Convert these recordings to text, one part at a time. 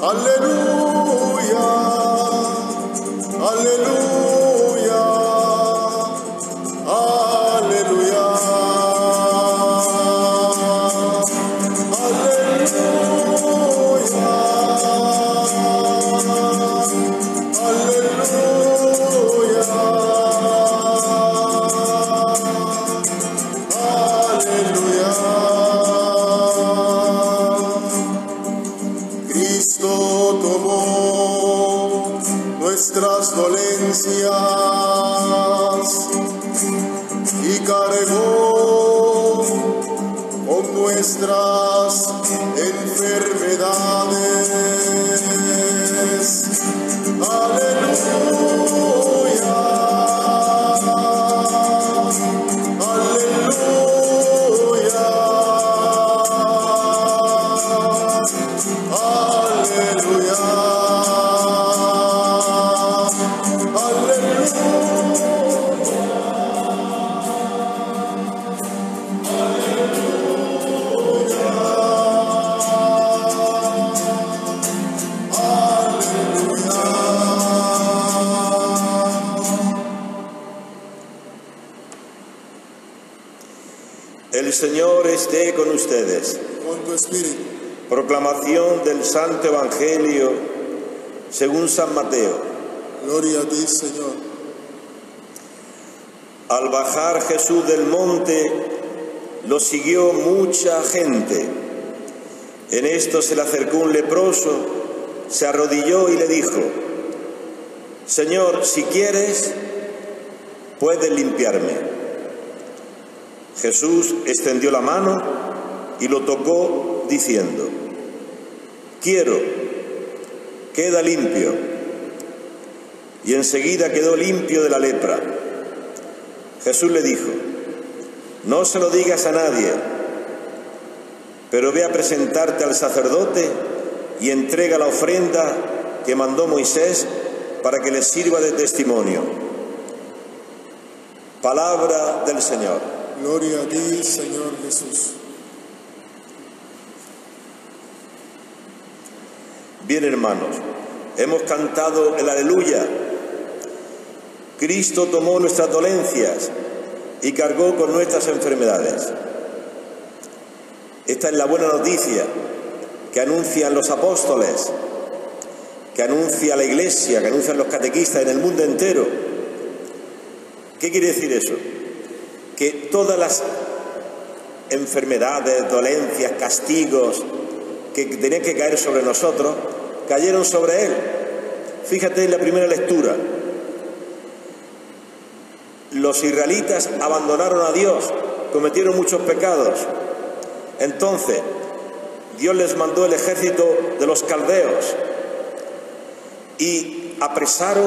Aleluya, aleluya, aleluya, nuestras dolencias y cargó con nuestras enfermedades. Aleluya, aleluya, aleluya. El Señor esté con ustedes. Con tu espíritu. Proclamación del Santo Evangelio según San Mateo. Gloria a ti, Señor. Al bajar Jesús del monte, lo siguió mucha gente. En esto se le acercó un leproso, se arrodilló y le dijo: Señor, si quieres, puedes limpiarme. Jesús extendió la mano y lo tocó diciendo: quiero, queda limpio. Y enseguida quedó limpio de la lepra. Jesús le dijo: no se lo digas a nadie, pero ve a presentarte al sacerdote y entrega la ofrenda que mandó Moisés para que les sirva de testimonio. Palabra del Señor. Gloria a ti, Señor Jesús. Bien, hermanos, hemos cantado el Aleluya. Cristo tomó nuestras dolencias y cargó con nuestras enfermedades. Esta es la buena noticia que anuncian los apóstoles, que anuncia la Iglesia, que anuncian los catequistas en el mundo entero. ¿Qué quiere decir eso? Que todas las enfermedades, dolencias, castigos que tenían que caer sobre nosotros, cayeron sobre Él. Fíjate en la primera lectura. Los israelitas abandonaron a Dios, cometieron muchos pecados. Entonces, Dios les mandó el ejército de los caldeos y apresaron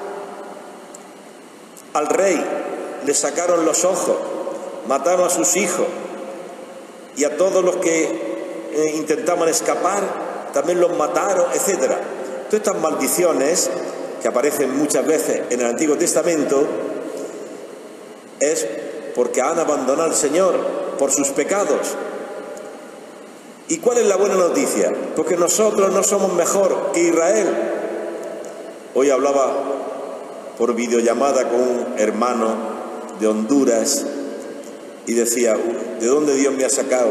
al rey. Le sacaron los ojos, mataron a sus hijos y a todos los que intentaban escapar también los mataron, etc. Todas estas maldiciones que aparecen muchas veces en el Antiguo Testamento es porque han abandonado al Señor por sus pecados. ¿Y cuál es la buena noticia? Porque nosotros no somos mejor que Israel. Hoy hablaba por videollamada con un hermano de Honduras y decía: ¿de dónde Dios me ha sacado?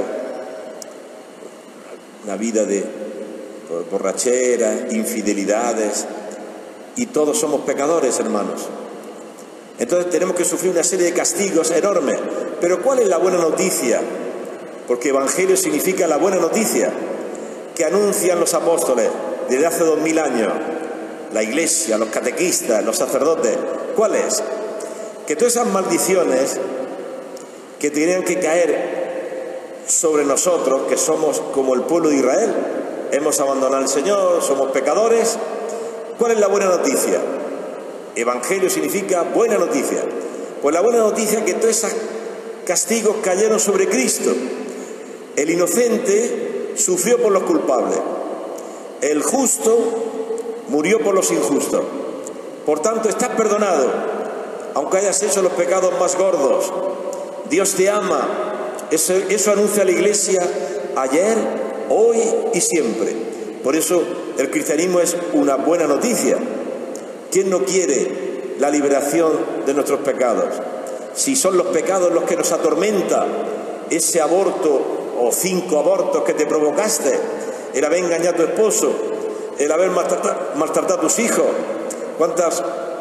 Una vida de borrachera, infidelidades, y todos somos pecadores, hermanos. Entonces tenemos que sufrir una serie de castigos enormes. Pero ¿cuál es la buena noticia? Porque Evangelio significa la buena noticia que anuncian los apóstoles desde hace 2000 años, la Iglesia, los catequistas, los sacerdotes. ¿Cuál es? Que todas esas maldiciones que tenían que caer sobre nosotros, que somos como el pueblo de Israel, hemos abandonado al Señor, somos pecadores. ¿Cuál es la buena noticia? Evangelio significa buena noticia. Pues la buena noticia es que todos esos castigos cayeron sobre Cristo. El inocente sufrió por los culpables. El justo murió por los injustos. Por tanto, estás perdonado, aunque hayas hecho los pecados más gordos. Dios te ama. Eso anuncia la Iglesia ayer, hoy y siempre. Por eso el cristianismo es una buena noticia. ¿Quién no quiere la liberación de nuestros pecados? Si son los pecados los que nos atormenta, ese aborto o 5 abortos que te provocaste, el haber engañado a tu esposo, el haber maltratado a tus hijos. ¿Cuántas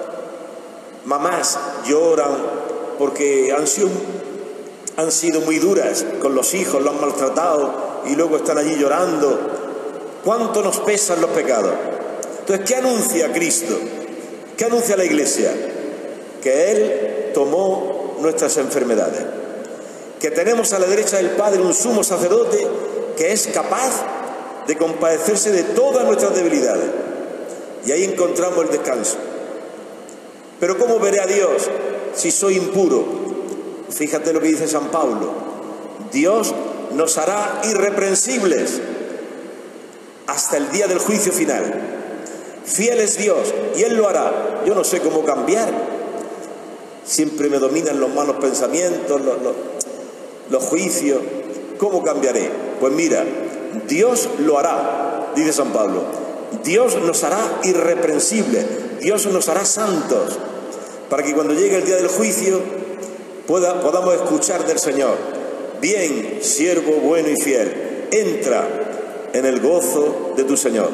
mamás lloran porque han sido muy duras con los hijos, los han maltratado y luego están allí llorando? ¿Cuánto nos pesan los pecados? Entonces, ¿qué anuncia Cristo? ¿Qué anuncia la Iglesia? Que Él tomó nuestras enfermedades, que tenemos a la derecha del Padre un sumo sacerdote que es capaz de compadecerse de todas nuestras debilidades, y ahí encontramos el descanso. Pero ¿cómo veré a Dios si soy impuro? Fíjate lo que dice San Pablo: Dios nos hará irreprensibles hasta el día del juicio final. Fiel es Dios y Él lo hará. Yo no sé cómo cambiar, siempre me dominan los malos pensamientos, los juicios. ¿Cómo cambiaré? Pues mira, Dios lo hará, dice San Pablo. Dios nos hará irreprensibles, Dios nos hará santos, para que cuando llegue el día del juicio podamos escuchar del Señor: bien, siervo bueno y fiel, entra en el gozo de tu Señor.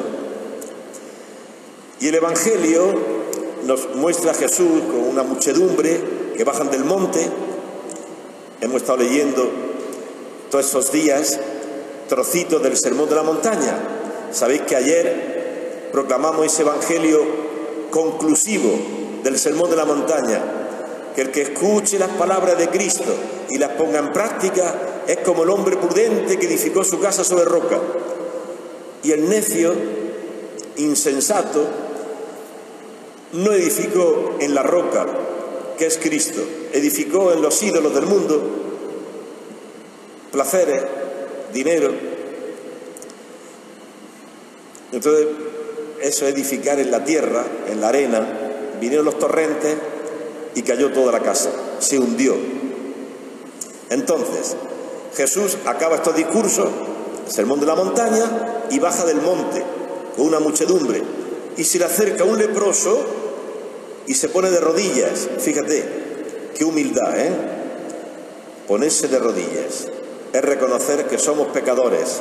Y el Evangelio nos muestra a Jesús con una muchedumbre que bajan del monte. Hemos estado leyendo todos estos días trocitos del Sermón de la Montaña. Sabéis que ayer proclamamos ese Evangelio conclusivo del Sermón de la Montaña, que el que escuche las palabras de Cristo y las ponga en práctica es como el hombre prudente que edificó su casa sobre roca. Y el necio, insensato, no edificó en la roca, que es Cristo, edificó en los ídolos del mundo, placeres, dinero. Entonces, eso es edificar en la tierra, en la arena. Vinieron los torrentes y cayó toda la casa, se hundió. Entonces, Jesús acaba estos discursos, el Sermón de la Montaña, y baja del monte con una muchedumbre, y se le acerca un leproso y se pone de rodillas. Fíjate, qué humildad, ¿eh? Ponerse de rodillas es reconocer que somos pecadores.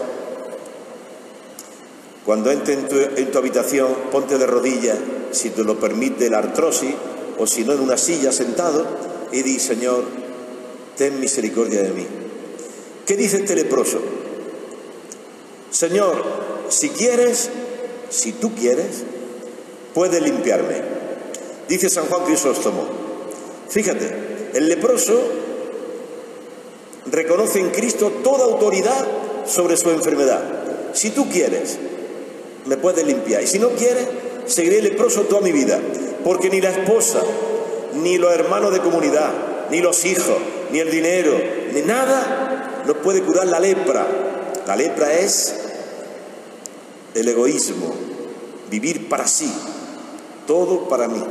Cuando entres en tu habitación, ponte de rodillas, si te lo permite la artrosis, o si no en una silla sentado, y di: Señor, ten misericordia de mí. ¿Qué dice este leproso? Señor, si quieres, si tú quieres, puedes limpiarme. Dice San Juan Crisóstomo. Fíjate, el leproso reconoce en Cristo toda autoridad sobre su enfermedad. Si tú quieres, me puedes limpiar, y si no quieres, seguiré leproso toda mi vida, porque ni la esposa, ni los hermanos de comunidad, ni los hijos, ni el dinero, ni nada nos puede curar la lepra. La lepra es el egoísmo, vivir para sí, todo para mí.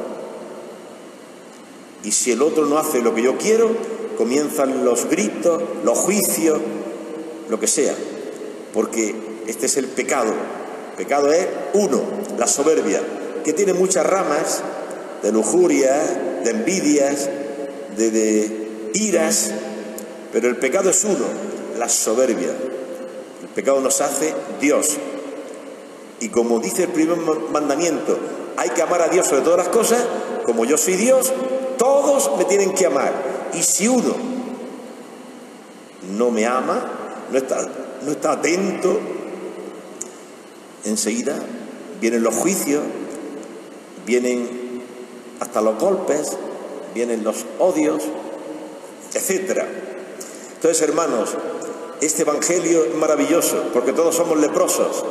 Y si el otro no hace lo que yo quiero, comienzan los gritos, los juicios, lo que sea, porque este es el pecado. El pecado es uno, la soberbia, que tiene muchas ramas, de lujuria, de envidias, de iras, pero el pecado es uno, la soberbia. El pecado nos hace Dios. Y como dice el primer mandamiento, hay que amar a Dios sobre todas las cosas. Como yo soy Dios, todos me tienen que amar. Y si uno no me ama, no está atento, enseguida vienen los juicios, vienen hasta los golpes, vienen los odios, etc. Entonces, hermanos, este Evangelio es maravilloso, porque todos somos leprosos.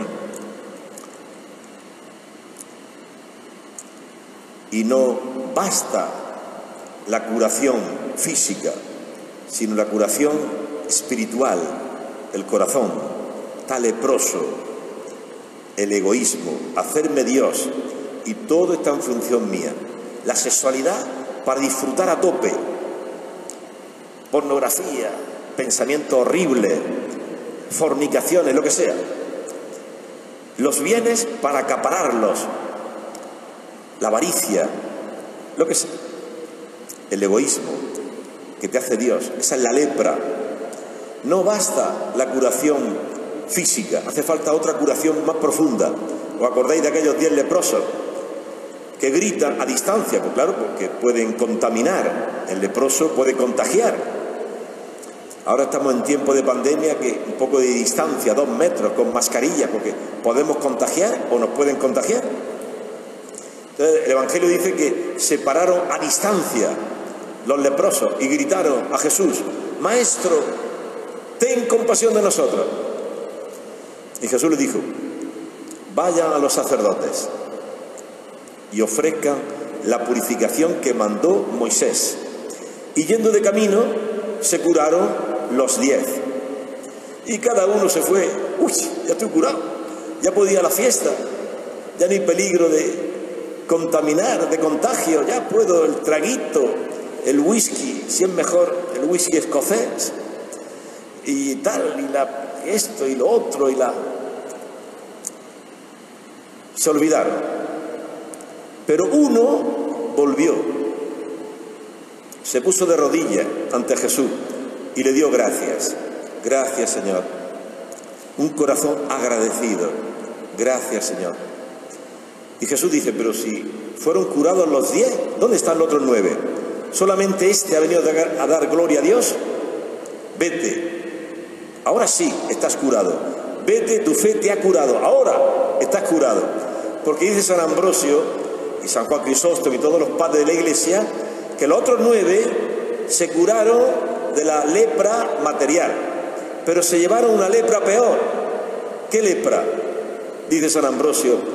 Y no basta la curación física, sino la curación espiritual. El corazón está leproso, el egoísmo, hacerme Dios, y todo está en función mía. La sexualidad para disfrutar a tope, pornografía, pensamientos horribles, fornicaciones, lo que sea. los bienes para acapararlos, la avaricia, lo que es el egoísmo que te hace Dios. Esa es la lepra. No basta la curación física, hace falta otra curación más profunda. ¿Os acordáis de aquellos 10 leprosos que gritan a distancia? Pues claro, porque pueden contaminar, el leproso puede contagiar. Ahora estamos en tiempo de pandemia, que un poco de distancia, 2 metros, con mascarilla, porque podemos contagiar o nos pueden contagiar. Entonces el Evangelio dice que se pararon a distancia los leprosos y gritaron a Jesús: Maestro, ten compasión de nosotros. Y Jesús les dijo: vayan a los sacerdotes y ofrezcan la purificación que mandó Moisés. Y yendo de camino se curaron los 10. Y cada uno se fue: uy, ya estoy curado, ya puedo ir a la fiesta, ya no hay peligro de contaminar, de contagio, ya puedo el traguito, el whisky, si es mejor el whisky escocés, y tal, y esto y lo otro, se olvidaron. Pero uno volvió, se puso de rodillas ante Jesús y le dio gracias. Gracias, Señor. Un corazón agradecido. Gracias, Señor. Y Jesús dice: pero si fueron curados los 10, ¿dónde están los otros 9? ¿Solamente este ha venido a dar gloria a Dios? Vete. Ahora sí estás curado. Vete, tu fe te ha curado. Ahora estás curado. Porque dice San Ambrosio y San Juan Crisóstomo y todos los padres de la Iglesia que los otros 9 se curaron de la lepra material, pero se llevaron una lepra peor. ¿Qué lepra? Dice San Ambrosio: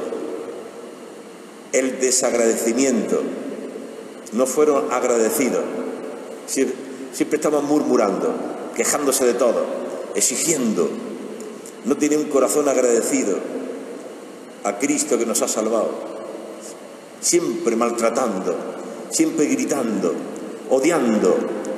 el desagradecimiento. No fueron agradecidos. Siempre estaban murmurando, quejándose de todo, exigiendo. No tienen un corazón agradecido a Cristo que nos ha salvado. Siempre maltratando, siempre gritando, odiando.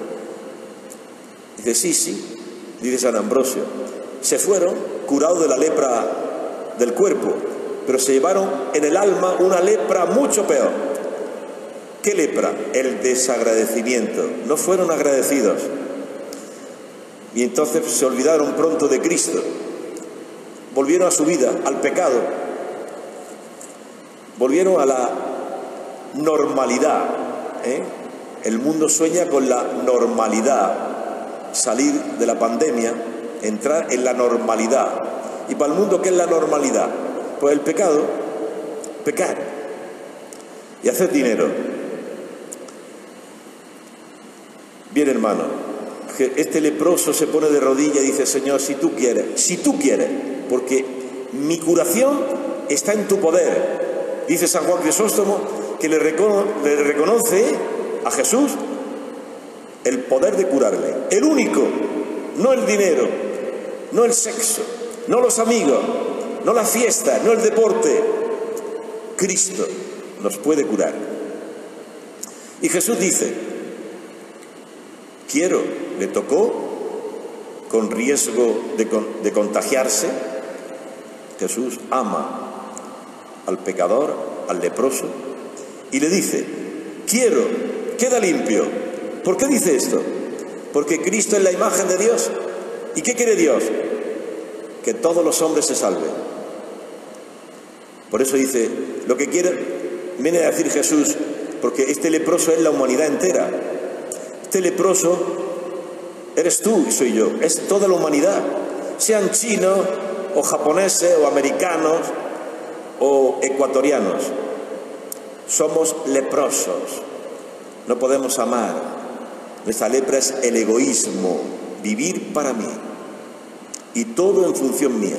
Dice: sí, dice San Ambrosio, se fueron curados de la lepra del cuerpo, pero se llevaron en el alma una lepra mucho peor. ¿Qué lepra? El desagradecimiento. No fueron agradecidos. Y entonces se olvidaron pronto de Cristo. Volvieron a su vida, al pecado. Volvieron a la normalidad. El mundo sueña con la normalidad. Salir de la pandemia, entrar en la normalidad. ¿Y para el mundo qué es la normalidad? Pues el pecado, pecar y hacer dinero. Bien, hermano, este leproso se pone de rodillas y dice: Señor, si tú quieres, porque mi curación está en tu poder. Dice San Juan Crisóstomo que le reconoce a Jesús el poder de curarle, el único, no el dinero, no el sexo, no los amigos, no la fiesta, no el deporte. Cristo nos puede curar. Y Jesús dice: quiero. Le tocó con riesgo de contagiarse. Jesús ama al pecador, al leproso, y le dice: quiero, queda limpio. ¿Por qué dice esto? Porque Cristo es la imagen de Dios. ¿Y qué quiere Dios? Que todos los hombres se salven. Por eso dice, lo que quiere, viene a decir Jesús, porque este leproso es la humanidad entera. Este leproso eres tú y soy yo, es toda la humanidad, sean chinos o japoneses o americanos o ecuatorianos. Somos leprosos, no podemos amar. Nuestra lepra es el egoísmo, vivir para mí y todo en función mía.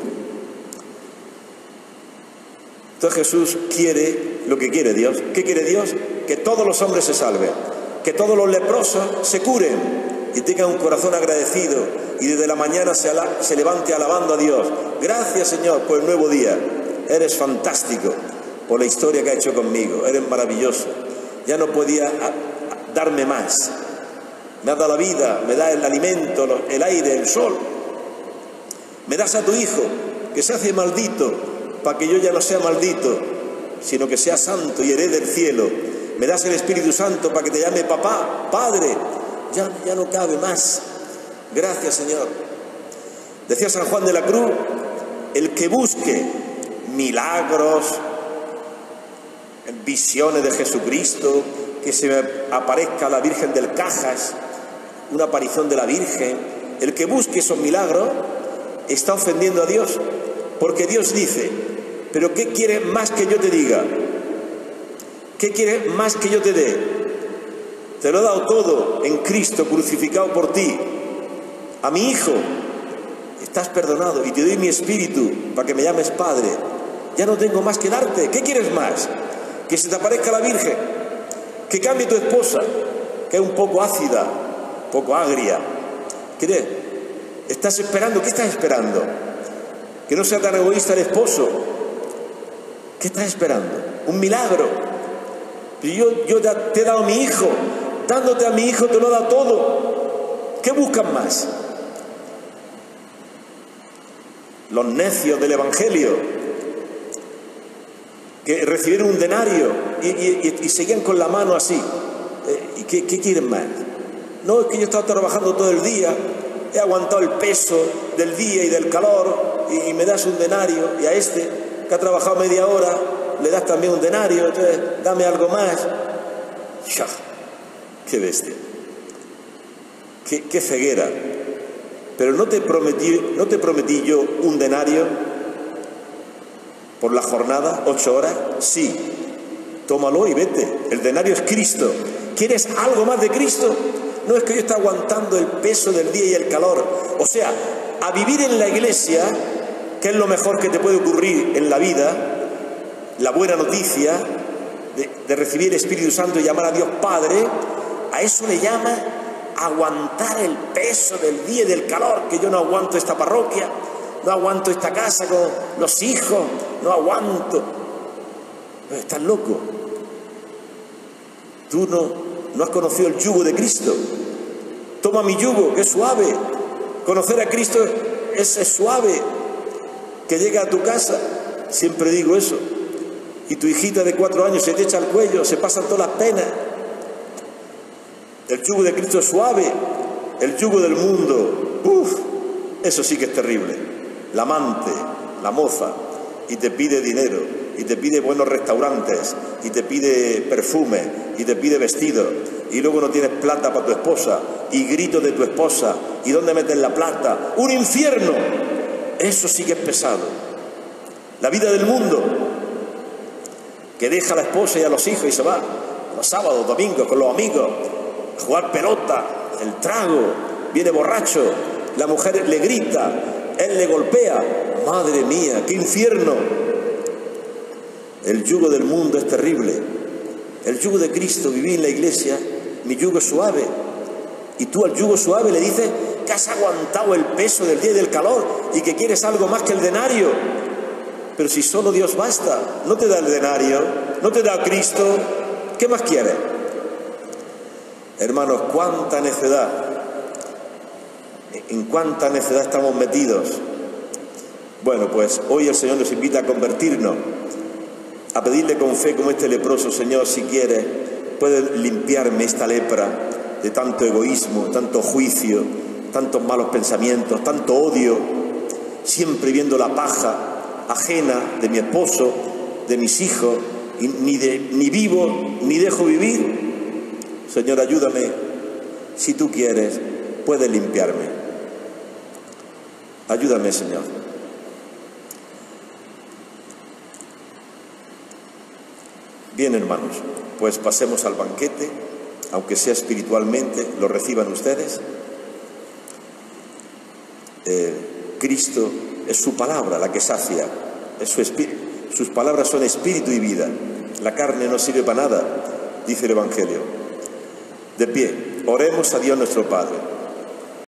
Entonces Jesús quiere lo que quiere Dios. ¿Qué quiere Dios? Que todos los hombres se salven, que todos los leprosos se curen y tengan un corazón agradecido y desde la mañana se levante alabando a Dios. Gracias, Señor, por el nuevo día. Eres fantástico por la historia que ha hecho conmigo. Eres maravilloso. Ya no podía darme más. Me has dado la vida, me das el alimento, el aire, el sol. Me das a tu hijo, que se hace maldito, para que yo ya no sea maldito, sino que sea santo y herede el cielo. Me das el Espíritu Santo para que te llame papá, padre. Ya no cabe más. Gracias, Señor. Decía San Juan de la Cruz, el que busque milagros, visiones de Jesucristo, que se aparezca la Virgen del Cajas, una aparición de la Virgen, el que busque esos milagros está ofendiendo a Dios, porque Dios dice, pero ¿qué quieres más que yo te diga? ¿Qué quieres más que yo te dé? Te lo he dado todo en Cristo crucificado por ti. A mi hijo estás perdonado y te doy mi espíritu para que me llames Padre. Ya no tengo más que darte. ¿Qué quieres más? Que se te aparezca la Virgen, que cambie tu esposa, que es un poco ácida, un poco agria. ¿Qué estás esperando? ¿Qué estás esperando? Que no sea tan egoísta el esposo. ¿Qué estás esperando? Un milagro. Yo te he dado a mi hijo. Dándote a mi hijo te lo he dado todo. ¿Qué buscan más? Los necios del Evangelio, que recibieron un denario y seguían con la mano así. ¿Y qué quieren más? No, es que yo he estado trabajando todo el día, he aguantado el peso del día y del calor y me das un denario, y a este que ha trabajado media hora le das también un denario, entonces dame algo más. ¡Ya! ¡Qué bestia! ¡Qué ceguera! Pero no te prometí yo un denario por la jornada, 8 horas. Sí, tómalo y vete. El denario es Cristo. ¿Quieres algo más de Cristo? No es que yo esté aguantando el peso del día y el calor. O sea, a vivir en la iglesia, que es lo mejor que te puede ocurrir en la vida, la buena noticia de recibir el Espíritu Santo y llamar a Dios Padre, a eso le llama aguantar el peso del día y del calor, que yo no aguanto esta parroquia, no aguanto esta casa con los hijos, no aguanto. Pero estás loco. Tú no has conocido el yugo de Cristo. Toma mi yugo, que es suave. Conocer a Cristo es suave. Que llega a tu casa, siempre digo eso, y tu hijita de 4 años se te echa al cuello, se pasan todas las penas. El yugo de Cristo es suave. El yugo del mundo, eso sí que es terrible. La amante, la moza, y te pide dinero, y te pide buenos restaurantes, y te pide perfume, y te pide vestido, y luego no tienes plata para tu esposa, y gritos de tu esposa, y dónde metes la plata. ¡Un infierno! Eso sí que es pesado. La vida del mundo, que deja a la esposa y a los hijos y se va los sábados, domingos con los amigos a jugar pelota, el trago, viene borracho, la mujer le grita, él le golpea. Madre mía, qué infierno. El yugo del mundo es terrible. El yugo de Cristo, viví en la iglesia, mi yugo es suave. Y tú al yugo suave le dices que has aguantado el peso del día y del calor y que quieres algo más que el denario. Pero si solo Dios basta, no te da el denario, no te da a Cristo, ¿qué más quieres? Hermanos, cuánta necedad, en cuánta necedad estamos metidos. Bueno, pues hoy el Señor nos invita a convertirnos, a pedirle con fe como este leproso: Señor, si quieres, puedes limpiarme esta lepra de tanto egoísmo, tanto juicio, tantos malos pensamientos, tanto odio, siempre viendo la paja ajena de mi esposo, de mis hijos, y ni vivo ni dejo vivir. Señor, ayúdame. Si tú quieres, puedes limpiarme. Ayúdame, Señor. Bien, hermanos, pues pasemos al banquete, aunque sea espiritualmente, lo reciban ustedes. Cristo es su palabra la que sacia, es su espíritu. Sus palabras son espíritu y vida. La carne no sirve para nada, dice el Evangelio. De pie, oremos a Dios nuestro Padre.